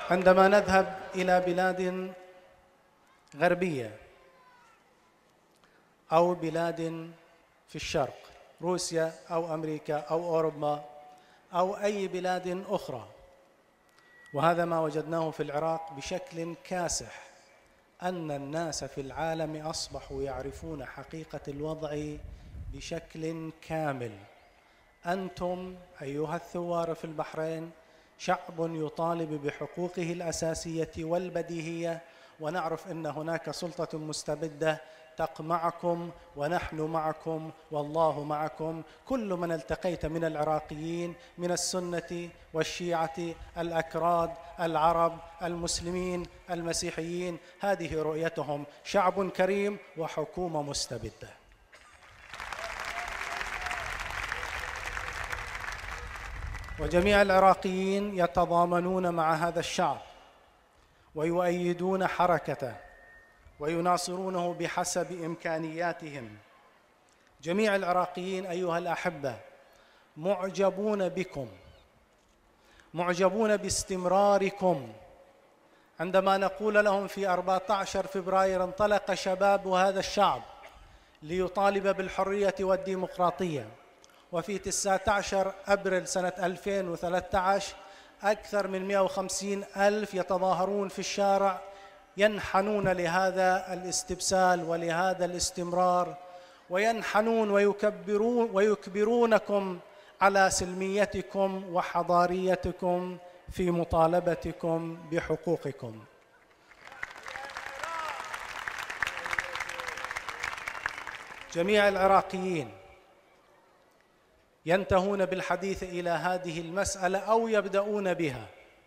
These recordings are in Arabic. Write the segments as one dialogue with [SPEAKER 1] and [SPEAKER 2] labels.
[SPEAKER 1] عندما نذهب إلى بلاد غربية أو بلاد في الشرق، روسيا أو أمريكا أو أوروبا أو أي بلاد أخرى، وهذا ما وجدناه في العراق بشكل كاسح، أن الناس في العالم أصبحوا يعرفون حقيقة الوضع بشكل كامل. أنتم أيها الثوار في البحرين شعب يطالب بحقوقه الأساسية والبديهية، ونعرف أن هناك سلطة مستبدة تقمعكم ونحن معكم والله معكم. كل من التقيت من العراقيين من السنة والشيعة، الأكراد، العرب، المسلمين، المسيحيين، هذه رؤيتهم: شعب كريم وحكومة مستبدة. وجميع العراقيين يتضامنون مع هذا الشعب ويؤيدون حركته ويناصرونه بحسب إمكانياتهم. جميع العراقيين أيها الأحبة معجبون بكم، معجبون باستمراركم. عندما نقول لهم في 14 فبراير انطلق شباب هذا الشعب ليطالب بالحرية والديمقراطية، وفي 19 أبريل سنة 2013 أكثر من 150 ألف يتظاهرون في الشارع ينحنون لهذا الاستبسال ولهذا الاستمرار، وينحنون ويكبرونكم على سلميتكم وحضاريتكم في مطالبتكم بحقوقكم. جميع العراقيين ينتهون بالحديث إلى هذه المسألة أو يبدأون بها: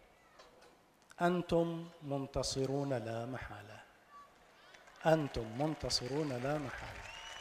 [SPEAKER 1] أنتم منتصرون لا محالة، أنتم منتصرون لا محالة.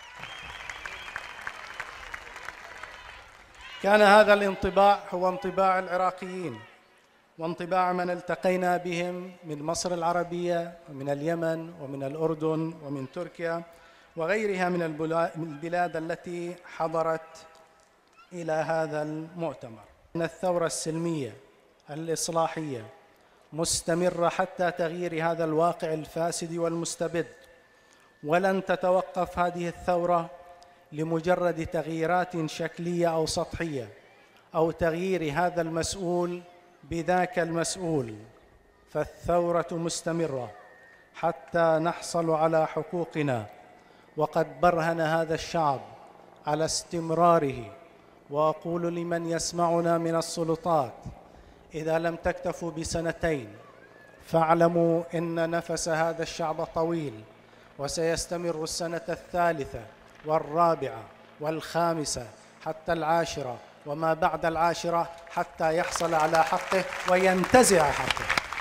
[SPEAKER 1] كان هذا الانطباع هو انطباع العراقيين وانطباع من التقينا بهم من مصر العربية ومن اليمن ومن الأردن ومن تركيا وغيرها من البلاد التي حضرت إلى هذا المؤتمر. إن الثورة السلمية الإصلاحية مستمرة حتى تغيير هذا الواقع الفاسد والمستبد، ولن تتوقف هذه الثورة لمجرد تغييرات شكلية أو سطحية أو تغيير هذا المسؤول بذاك المسؤول، فالثورة مستمرة حتى نحصل على حقوقنا. وقد برهن هذا الشعب على استمراره. وأقول لمن يسمعنا من السلطات: إذا لم تكتفوا بسنتين فاعلموا إن نفس هذا الشعب طويل، وسيستمر السنة الثالثة والرابعة والخامسة حتى العاشرة وما بعد العاشرة حتى يحصل على حقه وينتزع حقه.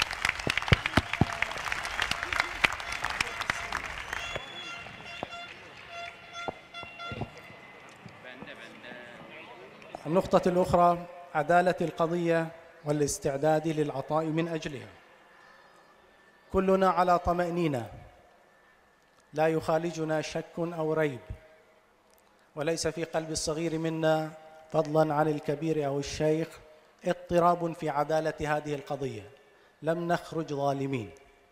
[SPEAKER 1] النقطة الأخرى: عدالة القضية والاستعداد للعطاء من أجلها. كلنا على طمأنينة، لا يخالجنا شك أو ريب، وليس في قلب الصغير منا فضلا عن الكبير أو الشيخ اضطراب في عدالة هذه القضية. لم نخرج ظالمين،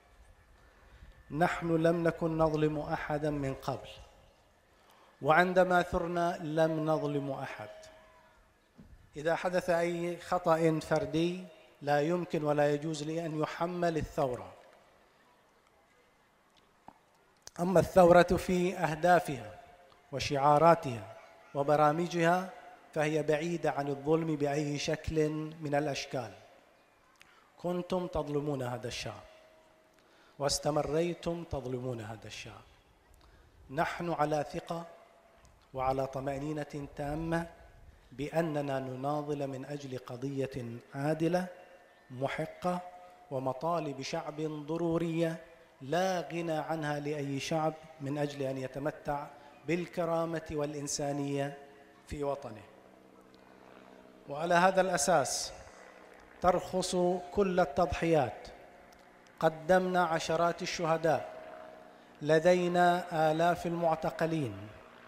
[SPEAKER 1] نحن لم نكن نظلم أحدا من قبل، وعندما ثرنا لم نظلم أحد. إذا حدث أي خطأ فردي لا يمكن ولا يجوز لي أن يحمل الثورة. أما الثورة في أهدافها وشعاراتها وبرامجها فهي بعيدة عن الظلم بأي شكل من الأشكال. كنتم تظلمون هذا الشعب واستمريتم تظلمون هذا الشعب. نحن على ثقة وعلى طمأنينة تامة بأننا نناضل من أجل قضية عادلة محقة ومطالب شعب ضرورية لا غنى عنها لأي شعب من أجل أن يتمتع بالكرامة والإنسانية في وطنه. وعلى هذا الأساس ترخص كل التضحيات. قدمنا عشرات الشهداء، لدينا آلاف المعتقلين،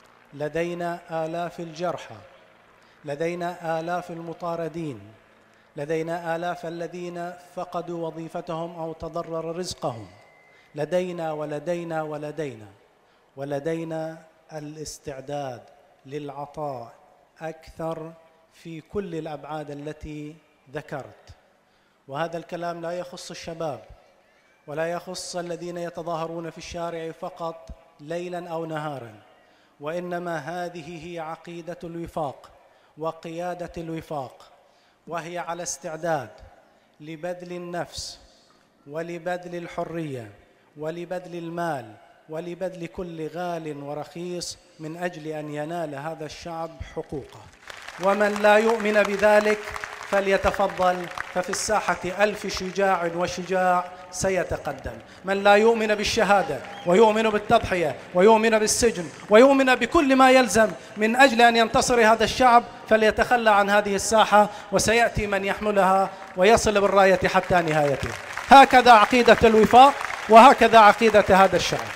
[SPEAKER 1] لدينا آلاف الجرحى، لدينا آلاف المطاردين، لدينا آلاف الذين فقدوا وظيفتهم أو تضرر رزقهم. لدينا ولدينا ولدينا ولدينا الاستعداد للعطاء أكثر في كل الأبعاد التي ذكرت. وهذا الكلام لا يخص الشباب ولا يخص الذين يتظاهرون في الشارع فقط ليلا أو نهارا، وإنما هذه هي عقيدة الوفاق وقيادة الوفاق، وهي على استعداد لبذل النفس ولبذل الحرية ولبذل المال ولبذل كل غال ورخيص من أجل أن ينال هذا الشعب حقوقه. ومن لا يؤمن بذلك فليتفضل، ففي الساحة 1000 شجاع وشجاع سيتقدم. من لا يؤمن بالشهادة ويؤمن بالتضحية ويؤمن بالسجن ويؤمن بكل ما يلزم من أجل أن ينتصر هذا الشعب فليتخلى عن هذه الساحة، وسيأتي من يحملها ويصل بالراية حتى نهايته. هكذا عقيدة الوفاق وهكذا عقيدة هذا الشعب.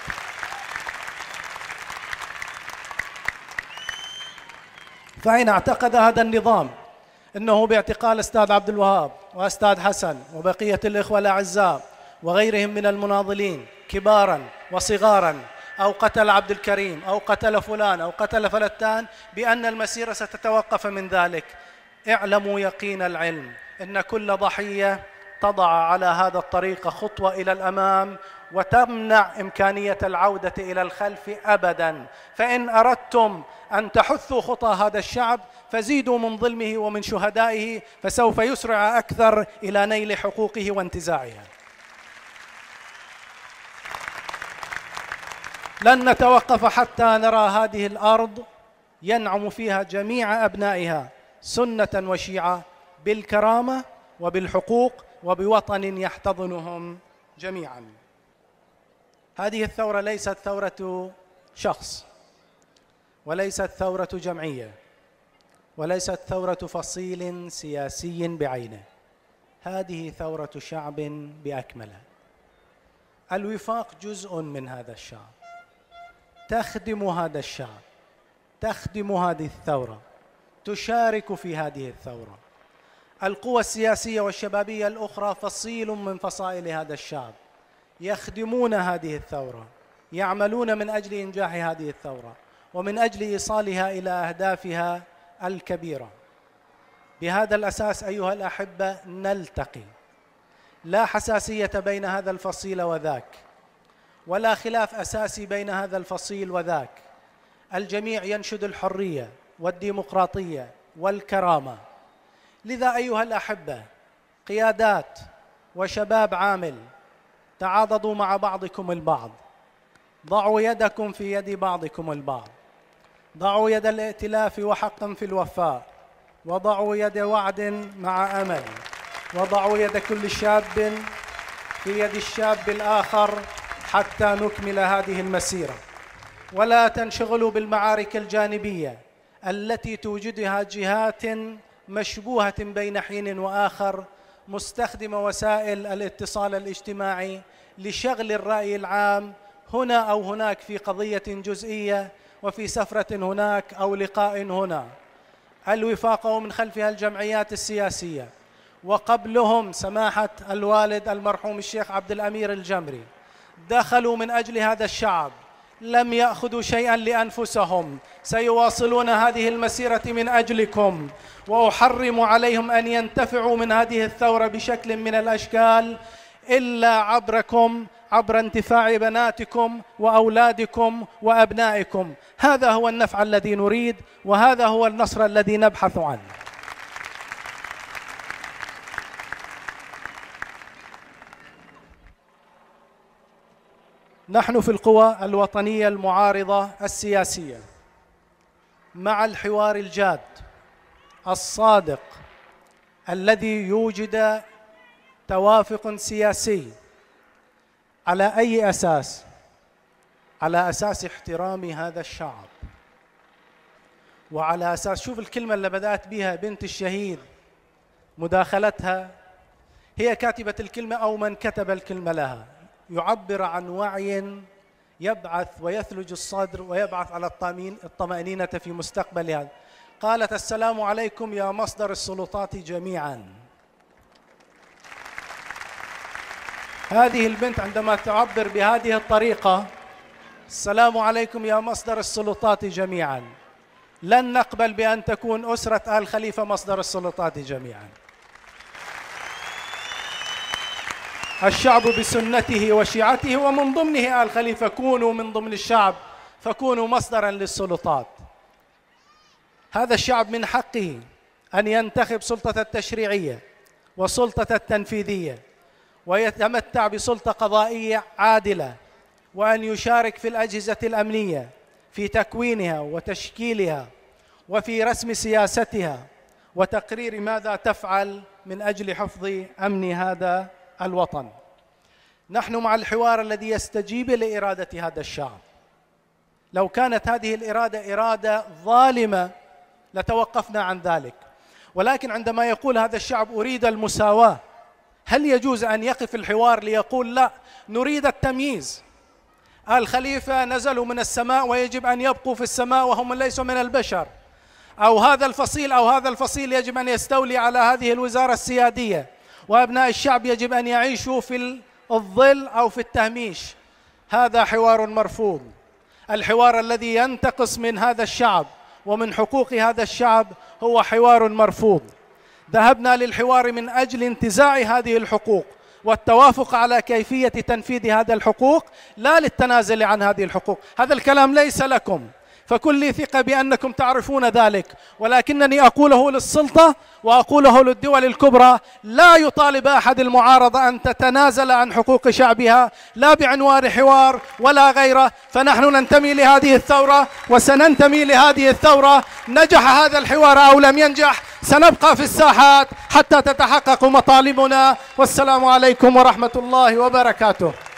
[SPEAKER 1] فإن اعتقد هذا النظام إنه باعتقال أستاذ عبد الوهاب وأستاذ حسن وبقية الإخوة الأعزاء وغيرهم من المناضلين كبارا وصغارا، أو قتل عبد الكريم أو قتل فلان أو قتل فلتان، بأن المسيرة ستتوقف من ذلك، اعلموا يقين العلم إن كل ضحية تضع على هذا الطريق خطوة إلى الأمام وتمنع إمكانية العودة إلى الخلف أبداً. فإن أردتم أن تحثوا خطى هذا الشعب فزيدوا من ظلمه ومن شهدائه، فسوف يسرع أكثر إلى نيل حقوقه وانتزاعها. لن نتوقف حتى نرى هذه الأرض ينعم فيها جميع أبنائها سنة وشيعة بالكرامة وبالحقوق وبوطن يحتضنهم جميعا. هذه الثورة ليست ثورة شخص وليست ثورة جمعية وليست ثورة فصيل سياسي بعينه، هذه ثورة شعب بأكملها. الوفاق جزء من هذا الشعب، تخدم هذا الشعب، تخدم هذه الثورة، تشارك في هذه الثورة. القوى السياسية والشبابية الأخرى فصيل من فصائل هذا الشعب، يخدمون هذه الثورة، يعملون من أجل إنجاح هذه الثورة ومن أجل إيصالها إلى أهدافها الكبيرة. بهذا الأساس أيها الأحبة نلتقي، لا حساسية بين هذا الفصيل وذاك، ولا خلاف أساسي بين هذا الفصيل وذاك. الجميع ينشد الحرية والديمقراطية والكرامة. لذا أيها الأحبة، قيادات وشباب عامل، تعاضدوا مع بعضكم البعض، ضعوا يدكم في يد بعضكم البعض، ضعوا يد الائتلاف وحقا في الوفاء، وضعوا يد وعد مع أمل، وضعوا يد كل شاب في يد الشاب الآخر حتى نكمل هذه المسيرة. ولا تنشغلوا بالمعارك الجانبية التي توجدها جهات مشبوهة بين حين وآخر، مستخدمة وسائل الاتصال الاجتماعي لشغل الرأي العام هنا أو هناك في قضية جزئية وفي سفرة هناك أو لقاء هنا. الوفاق ومن خلفها الجمعيات السياسية، وقبلهم سماحة الوالد المرحوم الشيخ عبد الأمير الجمري، دخلوا من أجل هذا الشعب، لم يأخذوا شيئا لأنفسهم، سيواصلون هذه المسيرة من أجلكم، وأحرم عليهم أن ينتفعوا من هذه الثورة بشكل من الأشكال إلا عبركم، عبر انتفاع بناتكم وأولادكم وأبنائكم. هذا هو النفع الذي نريد، وهذا هو النصر الذي نبحث عنه. نحن في القوى الوطنية المعارضة السياسية مع الحوار الجاد الصادق الذي يوجد توافق سياسي على أي أساس؟ على أساس احترام هذا الشعب، وعلى أساس، شوف الكلمة اللي بدأت بها بنت الشهيد، مداخلتها هي كاتبة الكلمة أو من كتب الكلمة لها، يعبر عن وعي يبعث ويثلج الصدر ويبعث على الطمأنينة في مستقبلها. قالت: السلام عليكم يا مصدر السلطات جميعا، هذه البنت عندما تعبر بهذه الطريقة: السلام عليكم يا مصدر السلطات جميعا، لن نقبل بأن تكون أسرة آل خليفة مصدر السلطات جميعا. الشعب بسنته وشيعته ومن ضمنه آل خليفة، كونوا من ضمن الشعب فكونوا مصدرا للسلطات. هذا الشعب من حقه أن ينتخب سلطة التشريعية وسلطة التنفيذية، ويتمتع بسلطة قضائية عادلة، وأن يشارك في الأجهزة الأمنية في تكوينها وتشكيلها وفي رسم سياستها وتقرير ماذا تفعل من أجل حفظ أمن هذا الوطن. نحن مع الحوار الذي يستجيب لإرادة هذا الشعب. لو كانت هذه الإرادة إرادة ظالمة لتوقفنا عن ذلك، ولكن عندما يقول هذا الشعب أريد المساواة، هل يجوز أن يقف الحوار ليقول لا نريد التمييز؟ آل خليفة نزلوا من السماء ويجب أن يبقوا في السماء وهم ليسوا من البشر، أو هذا الفصيل أو هذا الفصيل يجب أن يستولي على هذه الوزارة السيادية، وأبناء الشعب يجب أن يعيشوا في الظل أو في التهميش. هذا حوار مرفوض. الحوار الذي ينتقص من هذا الشعب ومن حقوق هذا الشعب هو حوار مرفوض. ذهبنا للحوار من أجل انتزاع هذه الحقوق والتوافق على كيفية تنفيذ هذه الحقوق، لا للتنازل عن هذه الحقوق. هذا الكلام ليس لكم، فكل لي ثقة بأنكم تعرفون ذلك، ولكنني أقوله للسلطة وأقوله للدول الكبرى: لا يطالب أحد المعارضة أن تتنازل عن حقوق شعبها، لا بعنوان حوار ولا غيره. فنحن ننتمي لهذه الثورة وسننتمي لهذه الثورة، نجح هذا الحوار أو لم ينجح، سنبقى في الساحات حتى تتحقق مطالبنا. والسلام عليكم ورحمة الله وبركاته.